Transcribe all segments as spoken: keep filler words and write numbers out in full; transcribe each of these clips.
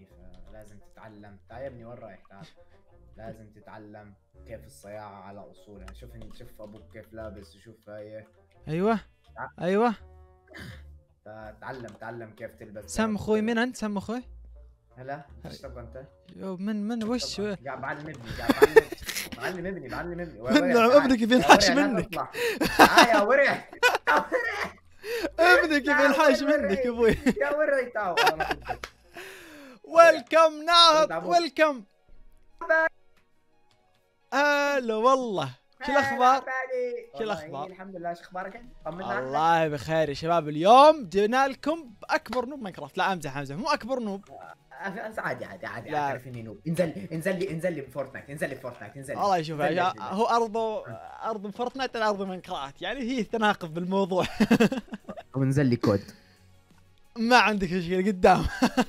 فلازم تتعلم. تعال يا ابني وين رايح؟ تعال. لازم تتعلم كيف الصياعة على اصولها. شوف انت، شوف ابوك كيف لابس وشوف هاي. ايوه ايوه. تعلم تعلم كيف تلبس. سم اخوي، من انت؟ سم اخوي. هلا ايش تبغى انت؟ يو من من وش؟ قاعد بعلم ابني، قاعد بعلم بعلم ابني بعلم ابني. نعم ابنك بينحاش منك. تعال يا ورع. ابنك بينحاش منك يا ابوي. يا ورع تعال. ويلكم ناهض، ويلكم. هلا والله، شو الاخبار؟ شو الاخبار؟ الحمد لله. شو اخبارك؟ طمنا. الله بخير يا شباب. اليوم جينا لكم باكبر نوب ماينكرافت. لا امزح امزح، مو اكبر نوب. عادي عادي عادي اعترف اني نوب. انزل انزل لي انزل لي بفورتنايت، انزل لي بفورتنايت، انزل لي. الله يشوف هو ارضه ارض فورتنايت، انا ارض ماينكرافت، يعني هي تناقض بالموضوع. وانزل لي كود. ما عندك مشكله قدام.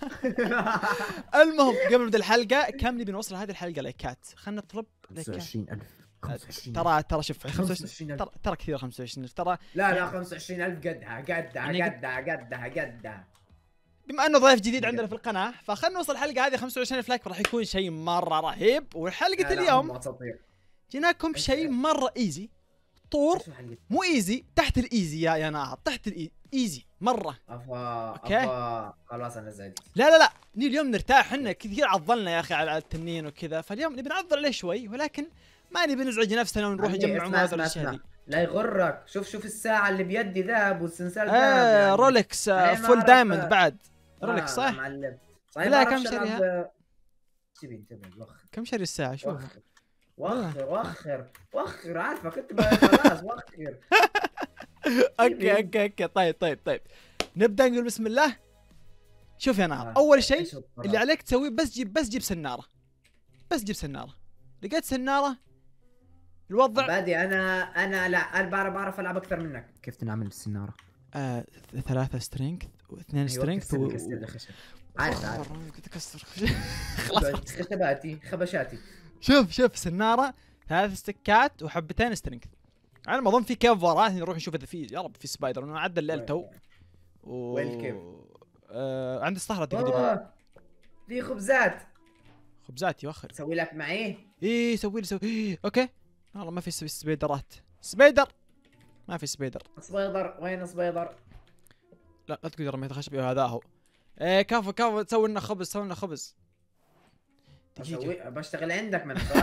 المهم قبل نبدا الحلقه، كم نبي نوصل هذه الحلقه لايكات؟ خلينا نطلب خمسة وعشرين ألف. خمسة وعشرين ترى ترى شوف خمسة وعشرين ترى ترى كثير خمسة وعشرين ألف ترى. لا لا خمسة وعشرين ألف قدها قدها قدها قدها قدها. بما انه ضيف جديد عندنا في القناه، فخلنا نوصل الحلقه هذه خمسة وعشرين ألف لايك، راح يكون شيء مره رهيب. وحلقه اليوم جيناكم بشيء مره ايزي. طور مو ايزي، تحت الايزي يا يا ناهض، تحت الايزي مره. افا اوكي افا خلاص انا زعلت. لا لا لا، ني اليوم نرتاح. احنا كثير عضلنا يا اخي على التنين وكذا، فاليوم نبي نعضل عليه شوي، ولكن ما نبي نزعج نفسنا ونروح نجمع مواد الاشياء دي. لا يغرك، شوف شوف الساعه اللي بيدي ذهب والسنسال ذهب. آه يعني رولكس آه فول دايموند بعد. رولكس صح؟ معلم. لا كم شريها؟ تبي انتبه وخر. كم شري الساعه؟ شوف وخر وخر وخر عارفك انت خلاص وخر. اوكي اوكي اوكي طيب طيب طيب نبدا نقول بسم الله. شوف يا نهار، اول شيء اللي عليك تسويه بس جيب بس جيب سناره. بس جيب سناره. لقيت سناره الوضع بادي. انا انا لا انا بعرف بعرف العب اكثر منك. كيف تنعمل بالسناره؟ آه ثلاثة سترينث واثنين سترينث و عارف عارف تكسر. خلاص خشباتي خبشاتي. شوف شوف سناره ثلاث استكات وحبتين سترينث. على ما اظن في كيف وراء، نروح نشوف اذا في يا رب في سبايدر. انا عدى الليل تو. وين الكيف؟ آه عند الصخره تقريبا. في خبزات. خبزات يوخر. اسوي لك معي؟ ايه سوي لي سوي. إيه اوكي. والله ما في سبيدرات. سبيدر ما في سبيدر. سبيدر وين سبيدر؟ لا لا تقدر رميت خشب. هذا هو. ايه كفو كفو، تسوي لنا خبز، سوي لنا خبز. دقيقة بشتغل عندك من صح؟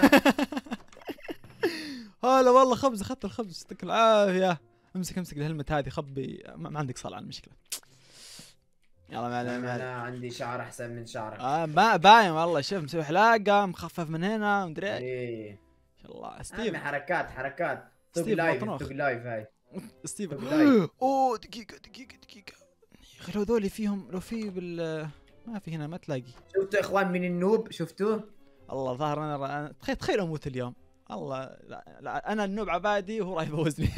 هلا والله خبز، اخذت الخبز يعطيك العافية. امسك امسك الهلمت هذه خبي. ما, ما عندك صلع المشكلة. يلا ما علينا. انا عندي شعر احسن من شعرك. اه ما باين والله. شوف مسوي حلاقة مخفف من هنا مدري ايه. ان شاء الله. ستيف حركات حركات. توك لايف توك لايف هاي. ستيف اوه دقيقة دقيقة دقيقة يا اخي. لو ذولي فيهم، لو في بال ما في هنا ما تلاقي. شفتوا اخوان من النوب؟ شفتوه؟ الله ظهر انا تخيل تخيل اموت اليوم. الله لا, لا انا النوب عبادي وهو راح يفوزني.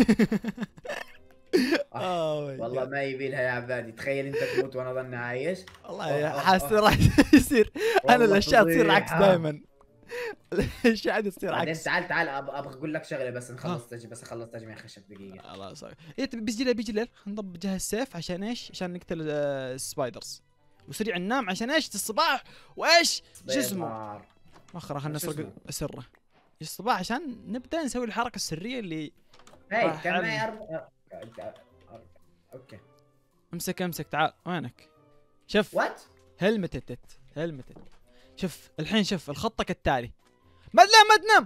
آه والله ما يبي لها يا عبادي. تخيل انت تموت وانا ظني عايش. والله حاسس راح يصير. انا الاشياء تصير العكس دائما. الاشياء عادي تصير عكس. تعال تعال ابغى اقول لك شغله بس نخلص تجي بس اخلص تجميع خشب دقيقه. الله صار. إيه بيجي الليل بيجي الليل. خلينا نضبط جهاز السيف عشان ايش؟ عشان نقتل السبايدرز. وسريع ننام عشان ايش؟ الصباح وايش؟ شو اسمه؟ مخرة خلينا نسرق سره. الصباح عشان نبدا نسوي الحركه السريه اللي هاي كان معي أرب... اوكي امسك امسك تعال. وينك؟ شوف وات هلمتت هلمتت. شوف الحين شوف الخطه كالتالي. ما لا ما تنام.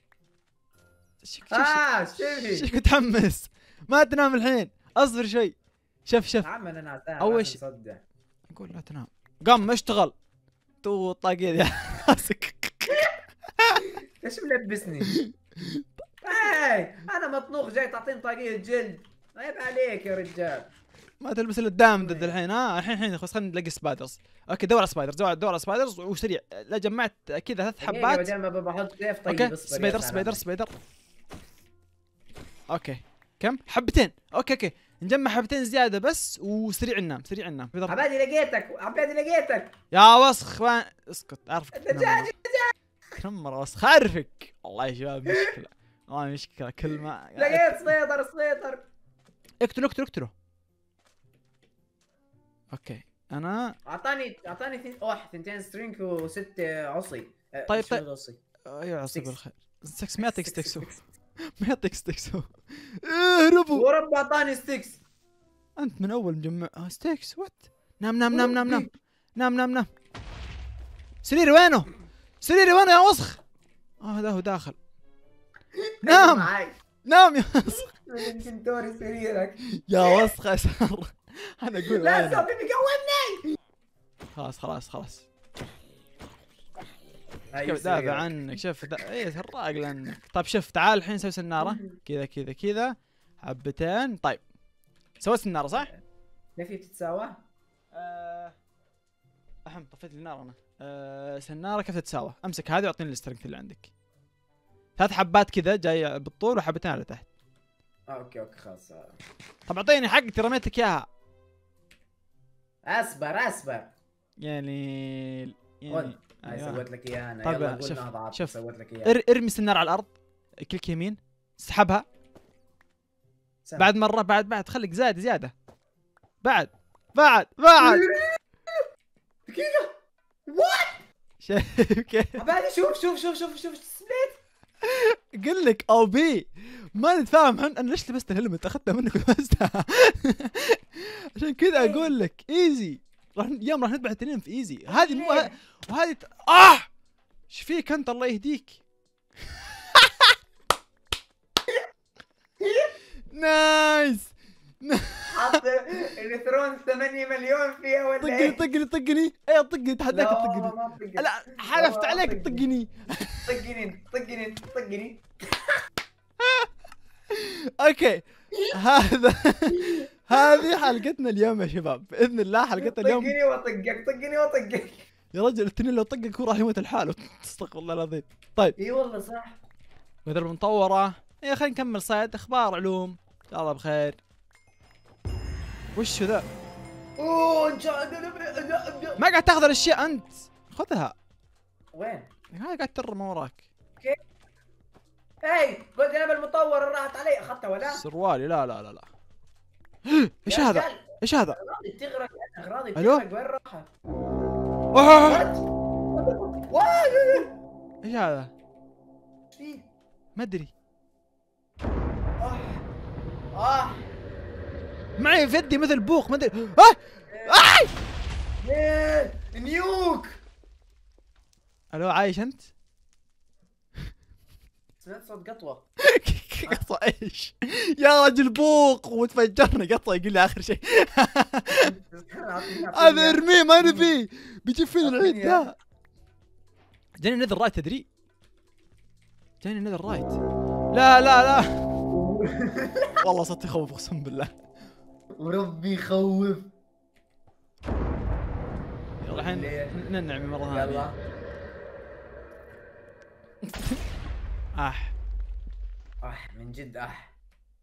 اه شوفي شوف متحمس. ما تنام الحين، اصبر شوي. شوف شوف عم انا ناساها. اول شيء اقول لا تنام. قام اشتغل. تو الطاقية دي راسك. ايش ملبسني؟ هاي انا مطنوخ جاي تعطيني طاقية جلد. عيب عليك يا رجال. ما تلبس الا الدام ضد الحين. ها الحين الحين خلاص خلينا نلاقي سبايدرز. اوكي دور على سبايدرز، دور دور على سبايدرز وسريع. لا جمعت كذا ثلاث حبات. بدل ما بحط كيف طيب. اوكي سبايدر سبايدر سبايدر. اوكي كم؟ حبتين. اوكي اوكي نجمع حبتين زياده بس وسريع ننام سريع ننام. عبادي لقيتك عبادي لقيتك يا وسخ. وين اسكت اعرفك. دجاج كم مره وسخ اعرفك. والله يا شباب مشكله والله مشكله. كل ما لقيت سبايدر سبايدر. اقتله اقتله اقتله. اوكي انا اعطاني اعطاني اثنين واحد اثنتين سترينج وست عصي. أه، طيب شو طيب عصي؟ ايوه عصي سكس. بالخير. ستكس ما يعطيك سكس- ستكسو. سكس. ما يعطيك ستكسو. اهربوا. ورب اعطاني ستيكس. انت من اول مجمع آه، ستيكس وات. نام نام نام نام نام وربي. نام نام نام. سريري وينه؟ سريري وينه يا وسخ؟ اه هذا هو داخل. نام معاي. نام يا وسخ. انفنتوري سريرك. يا وسخ اسر. انا اقول لا وينه؟ صافي بيقومني. خلاص خلاص خلاص. هاي كيف دافع سريرك. عنك شوف دا... ايه سراق لانك. طيب شوف تعال الحين نسوي سناره كذا كذا كذا حبتين. طيب سويت سناره صح؟ كيف هي بتتساوى؟ أه... احم طفيت النار انا. أه... سناره كيف تتساوى؟ امسك هذه واعطيني السترنث اللي عندك. ثلاث حبات كذا جايه بالطول وحبتين على تحت. آه اوكي اوكي خلاص. طب اعطيني حقتي رميت لك اياها. اصبر اصبر. يعني خذ. يعني هاي أيوة. سويت لك اياها انا. طيب يلا شوف- قلنا ضعف. شوف. سويت لك اياها. ار... ارمي السناره على الارض. كليك يمين. اسحبها. سهل. بعد مره بعد بعد خليك زايد زياده. بعد بعد بعد. دقيقة. وات؟ شايف كيف؟ عبالي شوف شوف شوف شوف شوف سبليت. قل لك او بي ما نتفاهم. حن انا ليش لبست الهلمت؟ اخذتها منك ولبستها. عشان كذا اقول لك ايزي. راح يوم راح نذبح الاثنين في ايزي. هذه مو ه- وهذه ت... اه ايش فيك انت الله يهديك. نايس. حط الثرون ثمانية مليون فيها ولا طقني ايه؟ طقني طقني. ايه طقني تحداك لا تطقني. والله ما طقني. لا حلفت والله عليك طقني. طقني. طقني طقني طقني. اوكي هذا هذه حلقتنا اليوم يا شباب. باذن الله حلقتنا اليوم. طقني وطقك طقني وطقك. يا رجل الاثنين لو طقك هو راح يموت لحاله. استغفر الله العظيم. طيب اي والله صح. بدل مطوره. ايه خلينا نكمل صيد اخبار علوم ان شاء الله بخير. وش ذا؟ اوه ان شاء الله. ما قاعد تاخذ الاشياء انت. خذها. وين؟ هاي قاعد ترمى وراك. هاي قلت انا بالمطور راحت علي اخذتها ولا؟ سروالي لا لا لا لا. ايش يا هذا؟ رجال، ايش هذا؟ اغراضي بتغرق اغراضي ألو؟ بتغرق وين راحت؟ آه! وات؟ ايش هذا؟ ايش فيه؟ ما ادري. اه اه معي في يدي مثل بوق ما ادري. آه! آه! ايه نيوك. الو عايش انت؟ سمعت صوت قطوة. قطع ايش؟ يا رجل بوق وتفجرنا قطع يقول لي اخر شيء. هذا ارميه ما نبيه بيجيب فينا العيد. لا جاني نذر رايت تدري؟ جاني نذر رايت. لا لا لا والله صوت يخوف اقسم بالله. وربي يخوف. يلا الحين ننعم مره ثانيه. يلا اح اح من جد اح.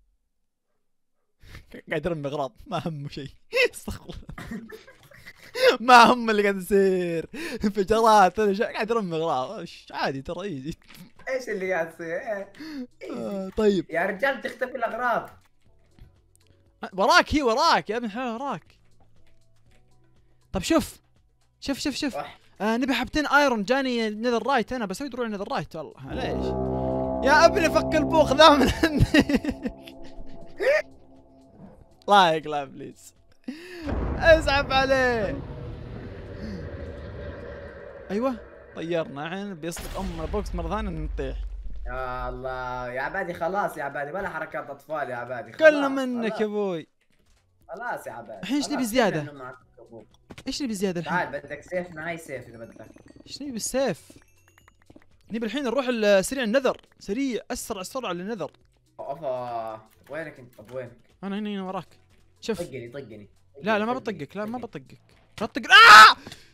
قاعد يرمي اغراض ما همه شيء. استغفر الله. ما هم اللي قاعد يصير انفجارات ولا شيء. قاعد يرمي اغراض عادي ترى ايزي. ايش اللي قاعد يصير؟ إيه. آه طيب يا رجال تختفي الاغراض. وراك هي وراك يا ابن الحلال وراك. طب شوف شوف شوف شوف آه نبي حبتين ايرون. جاني نذر رايت انا بسوي دروع نذر رايت والله ليش يا ابني فك البوخ ذا من عندك. لايك لا بليز اسحب عليه. ايوه طيرنا الحين بيصدق ام البوكس مره ثانيه نطيح. يا الله يا عبادي خلاص يا عبادي ولا حركات اطفال يا عبادي. كلنا منك يا ابوي. خلاص يا عبادي. الحين ايش نبي زياده؟ ايش نبي زياده الحين؟ تعال بدك سيف معي سيف اذا بدك. ايش نبي بالسيف؟ نبي الحين نروح السريع النذر سريع اسرع سرعه للنذر. اوفا وينك انت؟ طب وينك؟ انا هنا هنا وراك. شوف طقني طقني. لا لا ما بطقك لا ما بطقك لا تطق. آه!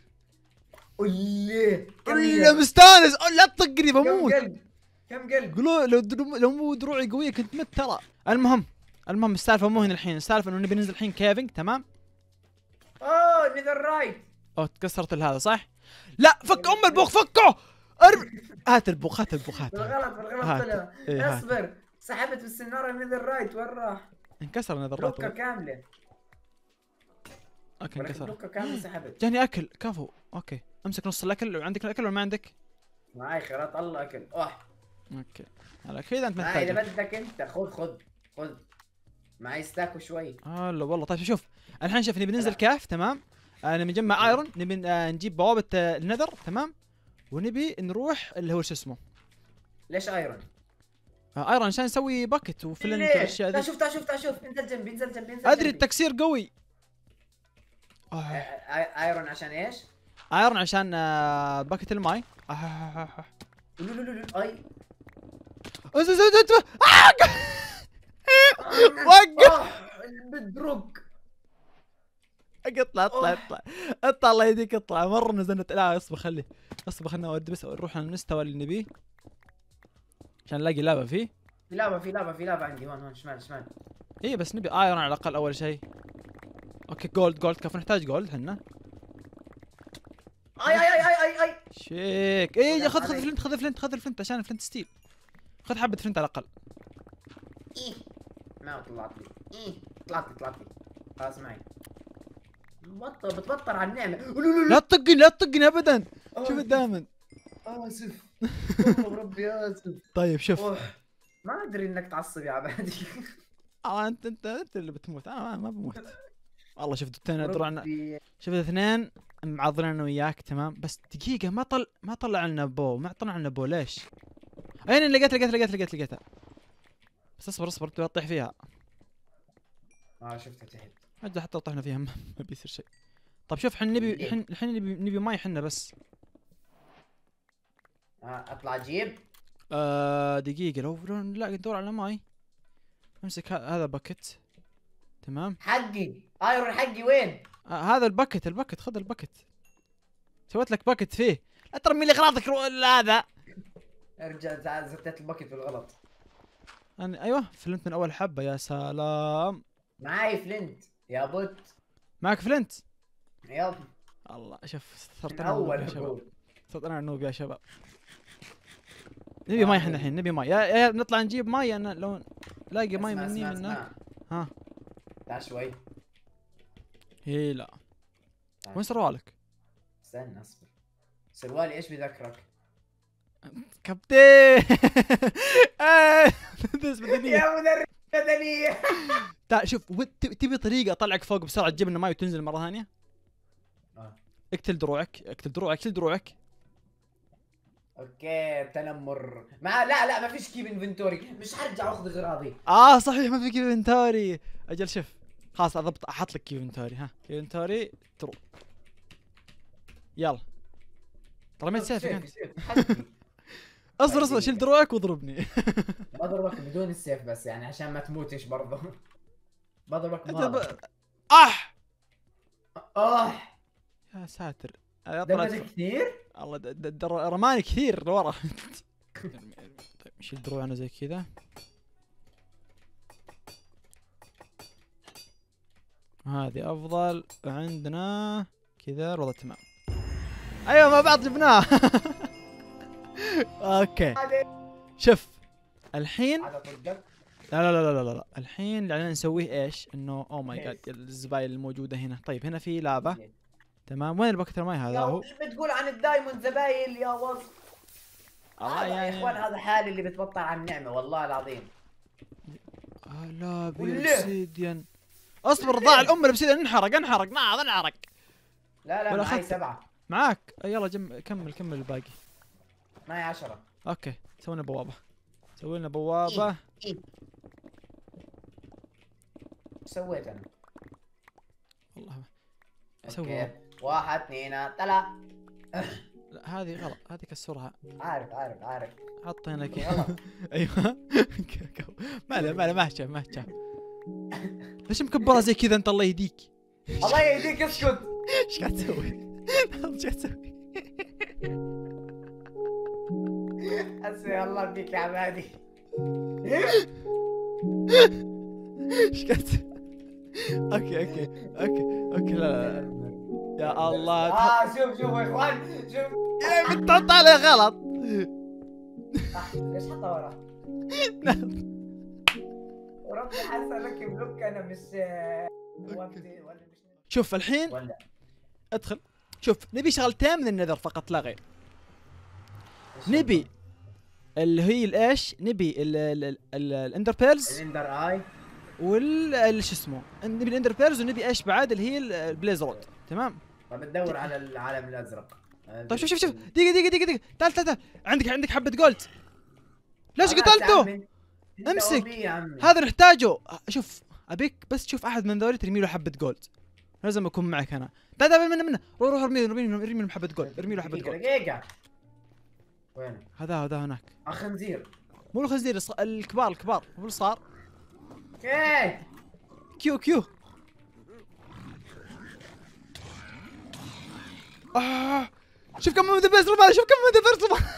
قولي ولا مستانس لا تطقني بموت. كم قلب؟ كم قلب؟ قولوا لو درو... لو مو دروعي قويه كنت مت ترى. المهم المهم السالفه مو هنا الحين. السالفه انه نبي ننزل الحين كيفنج تمام. اوه نذر رايت. اوه تكسرت هذا صح؟ لا فك ام البوخ فكه. ارمي هات البوخ هات البوخ هات. بالغلط بالغلط هات. طلع. إيه هات. اصبر سحبت بالسناره نذر رايت وين راح؟ انكسر النذر لوكا رايت. كامله. اوكي انكسر. كان سحبت. جاني اكل كفو. اوكي امسك نص الاكل. عندك الاكل ولا ما عندك؟ معي خيارات الله اكل. اوه اوكي هلا كذا انت محتاج. محتاج. اذا بدك انت خذ خذ خذ معي ستاك وشوي. هلا والله. طيب شوف الحين شوف نبي ننزل كهف تمام. انا بنجمع ايرون. نبي آه نجيب بوابه آه النذر تمام. ونبي نروح اللي هو شو اسمه. ليش ايرون؟ آه ايرون عشان نسوي باكت وفلنت والاشياء ذي. شوف تعال شوف تعال شوف انزل جنبي انزل جنبي انزل ادري جنبي. التكسير قوي. آه. ايرون عشان ايش؟ ايرون عشان آه باكت الماي. آه آه آه. لو لو لو اي وقف. بدروك. اطلع اطلع اطلع اطلع الله يهديك اطلع. مره نزلنا. لا اصبر خلي اصبر خلنا اودي بس نروح للمستوى اللي نبيه عشان نلاقي لعبه فيه. في لعبه في لعبه في لعبه عندي هون هون شمال شمال. اي بس نبي ايرون على الاقل اول شيء. اوكي جولد جولد كيف نحتاج جولد احنا. اي اي اي اي اي شيك. اي خذ خذ فلنت خذ فلنت خذ فلنت عشان فلنت ستيل. خذ حبه فلنت على الاقل. ايه ما طلعت لي. ايه طلعت لي طلعت لي. خلاص معي. بطل بتبطل على النعمه. لا تطقني لا تطقني ابدا. شوف الدايموند. اسف والله ربي اسف. طيب شوف ما ادري انك تعصب يا عبادي. اه انت انت انت اللي بتموت. انا ما بموت والله. شفت اثنين درعنا. شفت اثنين معضلين انا وياك تمام. بس دقيقة ما طل ما طلع لنا بو. ما طلع لنا بو ليش؟ اين لقيت لقيت لقيت لقيت لقيتها. بس اصبر اصبر انت تطيح فيها. اه شفتها تحت. اجل حتى طحنا فيها ما بيصير شيء. طيب شوف احنا نبي الحين الحين نبي نبي ماي احنا بس. آه اطلع اجيب. آه دقيقة لو لا ندور على ماي. امسك هذا باكت تمام. حقي ايرون حقي وين؟ آه هذا الباكت الباكت خذ الباكت. سويت لك باكت فيه. لا ترمي لي اغراضك هذا. ارجع زتيت الباكت بالغلط. أنا ايوه فلنت من اول حبة. يا سلام. معاي فلنت يا بوت. معك فلنت؟ يلا الله شوف صرت انا اول يا شباب. صرت انا نوب يا شباب. نبي ماي احنا الحين نبي ماي. يا يا نطلع نجيب ماي. انا لو لاقي ماي مني منك. ها تعال شوي. هي لا وين سروالك؟ استنى اصبر. سروالي ايش بذكرك؟ كابتن. مدرس مدنية يا مدرس مدنية. تعال شوف تبي طريقة اطلعك فوق بسرعة تجيب لنا ماي وتنزل مرة ثانية؟ اه اقتل دروعك اقتل دروعك اقتل دروعك. اوكي تنمر. ما لا لا ما فيش كيب انفنتوري. مش حرجع اخذ اغراضي. اه صحيح ما في كيب انفنتوري. اجل شوف خلاص اضبط احط لك كيب انفنتوري. ها كيب انفنتوري ترو. يلا رميت سيفك انت. اصبر اصبر شيل دروعك واضربني. بضربك بدون السيف بس يعني عشان ما تموتش برضه. بضربك بهذا. اح اه يا ساتر. دمجك كثير؟ الله رماني كثير لورا. طيب نشيل دروعنا زي كذا. هذه افضل. عندنا كذا الوضع تمام. ايوه مع بعض جبناه. اوكي شوف الحين لا لا لا لا لا لا الحين اللي علينا نسويه ايش؟ انه اوه ماي جاد الزباين الموجوده هنا. طيب هنا في لعبه تمام. وين الباكت الماي هذا؟ هو بتقول عن الدايموند زبايل يا وز. الله يعني يا اخوان هذا حالي اللي بتبطل عن النعمه والله العظيم. لا بيرسيديان. اصبر ضاع الام البسيديان. انحرق انحرق نعم انحرق. لا لا معي سبعة. معاك يلا جم كمل كمل الباقي. معي عشرة. اوكي سوينا بوابة. سوي لنا بوابة. ايش إيه؟ سويت انا؟ والله اسوي واحد اثنين ثلاثة. لا هذه غلط هذه كسرها. عارف عارف عارف. حط هنا كذا. ايوه ما له ما له ما شاف ما شاف. ليش مكبرها زي كذا انت الله يهديك؟ الله يهديك اسكت. ايش قاعد تسوي؟ ايش قاعد تسوي؟ حسبي الله فيك يا عبادي. ايش قاعد تسوي؟ اوكي اوكي اوكي اوكي لا لا يا الله. اه شوف شوف يا اخوان شوف. يا بنت حط عليه غلط. ليش حطها ورا؟ وربي حاسه لك بلوك انا مش ولا مش شوف الحين ولا ادخل. شوف نبي شغلتين من النذر فقط لا غير. نبي اللي هي الايش؟ نبي الاندر بيرلز، الاندر اي، وال شو اسمه، نبي الاندر بيرلز، ونبي ايش بعد اللي هي البليز رود. تمام. طب تدور على العالم الازرق. طيب شوف شوف شوف، دقيقة دقيقة دقيقة دقيقة، تعال تعال تعال، عندك عندك حبة جولد. ليش قتلته؟ امسك هذا نحتاجه. شوف ابيك بس تشوف احد من ذولي ترمي له حبة جولد. لازم اكون معك انا. تعال تعال منه منه، روح روح ارمي ارمي ارمي له حبة جولد، ارمي له حبة جولد. دقيقة. وين؟ هذا هذا هناك. خنزير. مو الخنزير، الكبار الكبار، هو صار. اوكي. كيو كيو. آه. شوف كم من دبس ربع، شوف كم من دبس ربع.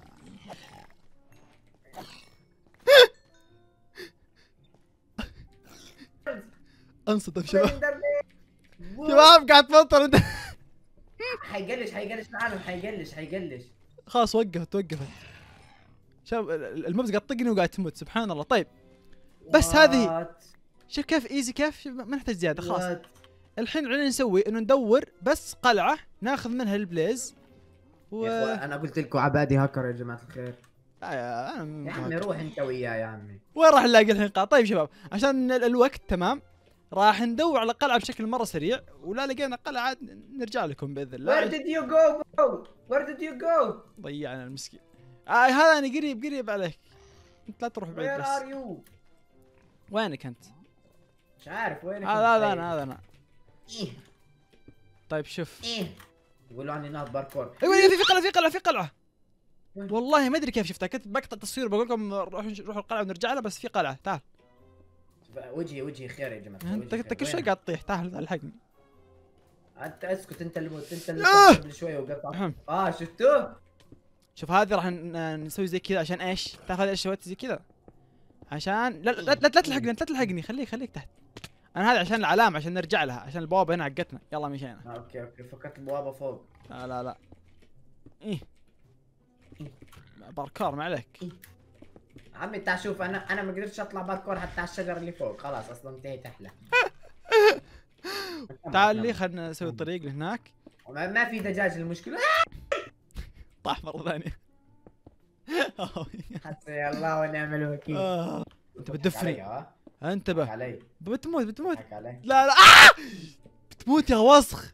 انصدم شباب. شباب قاعد تمطر انت. حيقلش حيقلش العالم، حيقلش حيقلش. خلاص وقفت وقفت. شباب الموبز قاعد تطقني وقاعد تموت، سبحان الله. طيب بس هذه شوف كيف ايزي، كيف ما نحتاج زياده خلاص. الحين علينا نسوي انه ندور بس قلعه ناخذ منها البليز و... يا اخوان انا قلت لكم عبادي هاكر يا جماعه الخير. آه يا, يا عمي روح انت وياه يا عمي. وين راح نلاقي الحين قاعة؟ طيب شباب عشان الوقت تمام راح ندور على قلعه بشكل مره سريع، ولا لقينا قلعه عاد نرجع لكم باذن الله. Where did you go bro? Where did you go؟ ضيعنا المسكين. آه هذا انا قريب قريب عليك، انت لا تروح بعيد. Where بس are you؟ وينك انت؟ مش عارف وينك. هذا هذا انا هذا انا. إيه؟ طيب شوف ايه يقولوا عني ناط باركور. ايوه في في قلعه في قلعه في قلعه. والله ما ادري كيف شفتها، كنت بقطع تصوير بقول لكم روحوا روحوا القلعه ونرجع لها، بس في قلعه. تعال وجهي وجهي خير يا جماعه. انت انت كل شوي قاعد تطيح. تعال الحقني. انت اسكت، انت اللي موت، انت اللي قبل شوي وقطع. اه شفتوه. شوف هذه راح نسوي زي كذا عشان ايش؟ تاخذ ايش سويت زي كذا عشان لا لا لا, لا تلحقني لا تلحقني، خليك خليك تحت. انا هذا عشان العلامه عشان نرجع لها، عشان البوابه هنا عقتنا. يلا مشينا. آه اوكي اوكي فكرت البوابه فوق. لا لا لا ايه باركور ما عليك. إيه؟ عمي تعال شوف، انا انا ما قدرتش اطلع باركور حتى على الشجر اللي فوق، خلاص اصلا انتهيت احلى. تعال لي خلينا نسوي الطريق لهناك. ما في دجاج المشكله. طاح مره ثانيه. حسبي الله ونعم الوكيل. آه. انت بتدفني. انتبه علي. بتموت بتموت. لا لا آه! بتموت يا وسخ.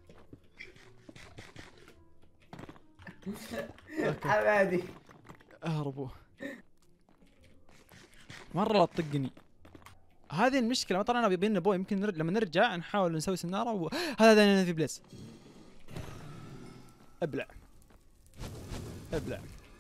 عبادي اهربوا مره لا تطقني. هذه المشكله. طبعا انا بيبين بو يمكن نرد لما نرجع نحاول نسوي سناره و... هذا هذا في بليس. ابلع ابلع.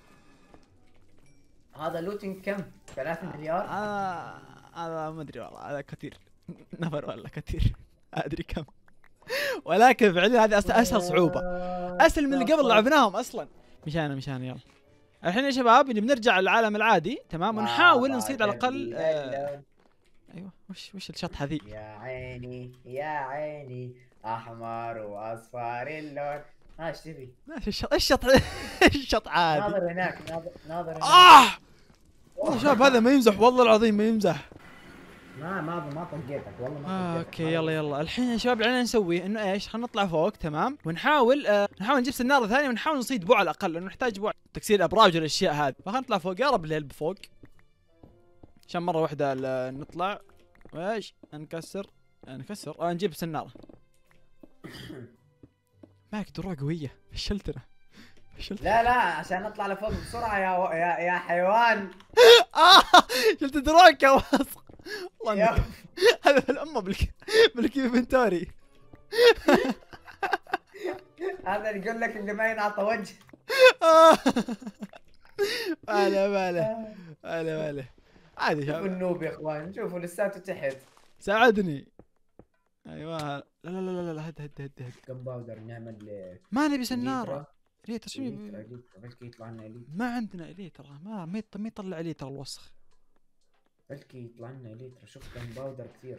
هذا لوتين كم؟ ثلاثة مليار؟ آه هذا ما ادري والله، هذا كثير نفر ولا كثير ادري كم، ولكن فعليا هذه اسهل صعوبه، اسهل من اللي قبل لعبناهم اصلا. مشانا مشانا يلا. الحين يا شباب اللي بنرجع للعالم العادي تمام، ونحاول نصيد على الاقل آه ايوه. وش وش الشطحه ذي؟ يا عيني يا عيني احمر واصفر اللون. ها ايش تبي؟ ايش الشط الشط الشط عادي. ناظر هناك ناظر ناظر هناك. اه والله شباب هذا ما يمزح والله العظيم ما يمزح. ما ما ما طقيتك والله ما آه طقيتك. اوكي يلا يلا. الحين يا شباب علينا نسوي انه ايش؟ خلينا نطلع فوق تمام، ونحاول آه نحاول نجيب سناره ثانيه، ونحاول نصيد بوع على الاقل لانه نحتاج بوع تكسير الابراج والاشياء هذه. فخلينا نطلع فوق يا رب الليل بفوق عشان مره واحده نطلع وايش نكسر نكسر آه نجيب سناره. معك دروع قويه فشلتنا فشلتنا. لا لا عشان نطلع لفوق بسرعه يا يا يا حيوان. اه شلت دروعك يا واسق والله. هذا في الامه بالك بالكيف بنتوري. هذا اللي يقول لك اللي ما ينعطى وجه. ماله ماله ماله ماله عادي. شوفوا النوب يا اخوان، شوفوا لساته تحت. ساعدني. ايوه لا لا لا لا هد هد هد هد. كم باودر نعمل؟ ما نبي سناره. اليتر شو بلكي يطلع لنا اليتر. ما عندنا اليتر، ما ما يطلع اليتر الوسخ. بلكي يطلع لنا اليتر. شوف كم باودر كثير.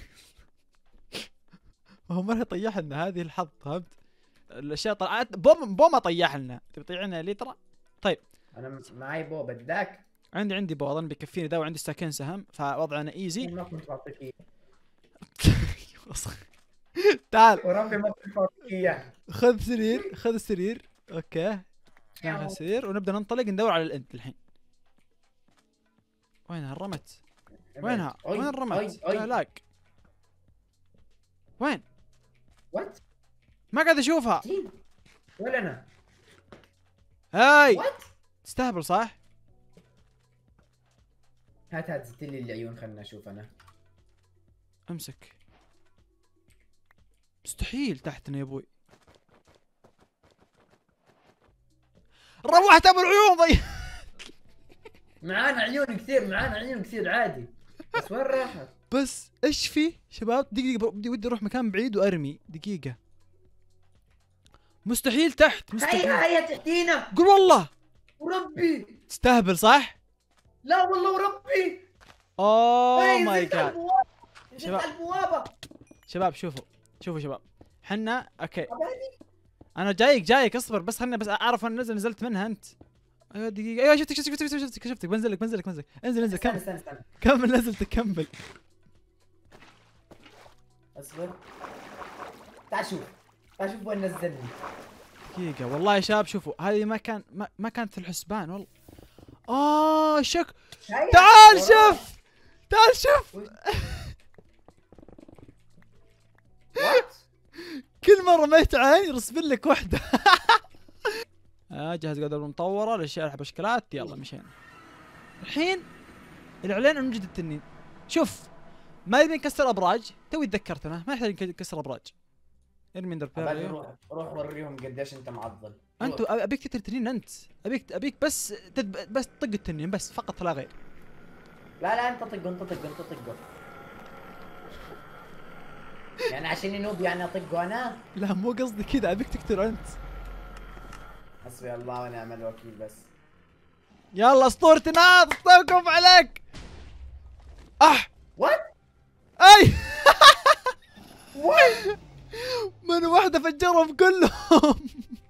هو مره يطيح لنا، هذه الحظ فهمت؟ الاشياء طلعت بوم بوم طيح لنا. تبي تطيح لنا اليتر؟ طيب انا معي بو بدك؟ عندي عندي بو اظن بيكفيني ذا، وعندي ساكن سهم فوضعنا ايزي. ما كنت بعطيك اياه. وسخ تعال وربي ما في اياه. خذ سرير، خذ السرير. اوكي ناخذ السرير ونبدا ننطلق ندور على الانت الحين. وينها الرمت؟ وينها؟ وين الرمت؟ لاك وين؟ وات؟ ما قاعد اشوفها. ولا انا. هاي وات؟ تستهبل صح؟ هات هات زدت لي العيون خلنا اشوف انا. امسك. مستحيل تحتنا يا ابوي. روحت ابو العيون ضي. معانا عيون كثير، معانا عيون كثير عادي، بس وين راحت؟ بس ايش في شباب؟ دقيقة بدي ودي اروح مكان بعيد وارمي. دقيقة. مستحيل تحت، مستحيل. هيا هيا تحتينا. قول والله. وربي. تستهبل صح؟ لا والله وربي. اوه ماي جاد. شباب البوابة. شباب شوفوا شوفوا شباب، حنا اوكي انا جايك جايك اصبر بس خلنا بس اعرف انا نزل نزلت منها انت. ايوه دقيقة، ايوه شفتك شفتك شفتك شفتك شفتك بنزل لك بنزل لك بنزل انزل انزل كمل استنى استنى كمل نزلتك كمل. اصبر تعال شوف تعال شوف وين نزلني. دقيقة والله يا شباب شوفوا هذه ما كان ما, ما كانت في الحسبان والله. اه شك. تعال شوف تعال شوف. كل مرة رميت عين يرسبن لك وحدة. آه جهز قدر مطورة الاشياء الحب اشكالات. يلا مشينا. الحين الاعلان عن مجد التنين. شوف ما يبي نكسر ابراج، توي تذكرت انا ما يحتاج نكسر ابراج. ارمي اندر بير. روح روح وريهم قديش انت معضل. انت ابيك تقتل تنين انت، ابيك ابيك بس تدب... بس طق التنين بس فقط لا غير. لا لا انت طقه انت طقه انت طقه. يعني عشان نوب يعني اطقه انا؟ لا مو قصدي كذا، ابيك تقتل انت. حسبي الله ونعم الوكيل بس. يلا اسطورتي ناض استوقف عليك. اح وات؟ اي وات؟ من واحدة فجرهم كلهم.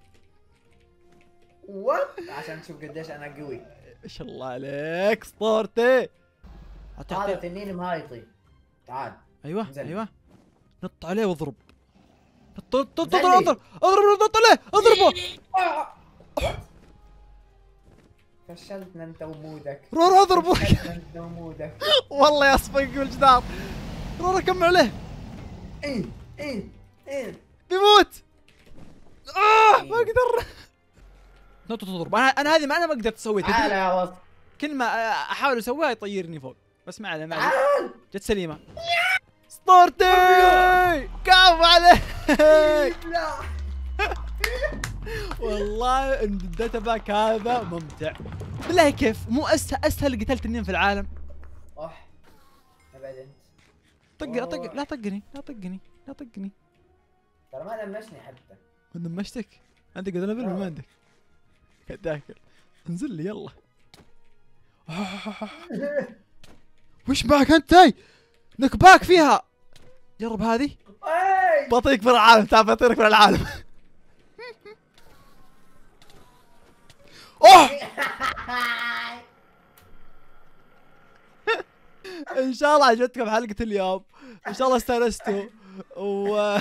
وات؟ عشان تشوف قديش انا قوي. ما شاء الله عليك اسطورتي. هذا تنين مهايطي. تعال. ايوه انزل. ايوه نط عليه واضرب. نط نط نط اضرب اضرب نط عليه اضربه. فشلتنا انت ومودك. روح روح اضربه. فشلتنا انت ومودك. والله يا صفق بالجدار. روح روح كمل عليه. ايه ايه ايه بيموت. اه ما اقدر. نط تضرب. انا انا هذه ما انا ما قدرت اسويها. تعال يا وسط. كل ما احاول اسويها يطيرني فوق بس ما عليه ما عليه. تعال. جت سليمه. اسطورتي كفو عليك. لا والله الداتا باك هذا ممتع بالله. كيف مو اسهل اسهل قتال تنين في العالم. اح ابعد انت. طق طق لا طقني لا طقني لا طقني. ترى ما دمشني حتى. ما دمشتك؟ عندك قدر ليفل ما عندك؟ قاعد تاكل. انزل لي يلا. وش معك انت؟ هاي نكباك فيها. جرب هذه. بطيك في العالم. تعال بطيرك في العالم. اوه ان شاء الله عجبتكم حلقة اليوم، ان شاء الله استانستوا و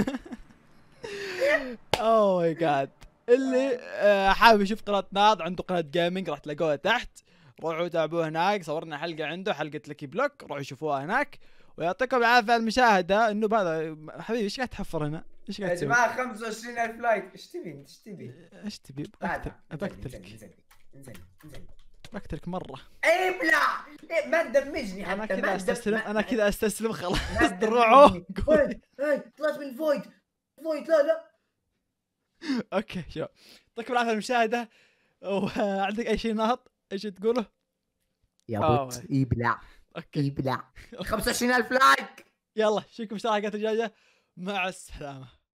اوه ماي جاد. اللي حابب يشوف قناة ناض عنده قناة جيمنج راح تلاقوها تحت، روحوا تابعوه هناك. صورنا حلقة عنده حلقة لكي بلوك، روحوا شوفوها هناك. ويعطيكم العافية على المشاهدة. انه هذا حبيبي ايش قاعد تحفر هنا؟ ايش قاعد يا تسوي؟ جماعة خمسة وعشرين ألف لايك. ايش تبي ايش تبي؟ ايش تبي؟ بقتل بقتلك انزل انزل انزل بقتلك مرة. ابلع ما تدمجني حتى. انا كذا استسلم انا كذا استسلم خلاص. دروعه هاي طلعت من الفويد فويد. لا لا اوكي شو يعطيكم العافية المشاهدة. وعندك اي شيء ناهض؟ ايش تقوله؟ يا بوت يبلع. اوكي يبلع. خمسة وعشرين ألف لايك. يلا اشوفكم ان شاء الله الحلقات الجاية. مع السلامة.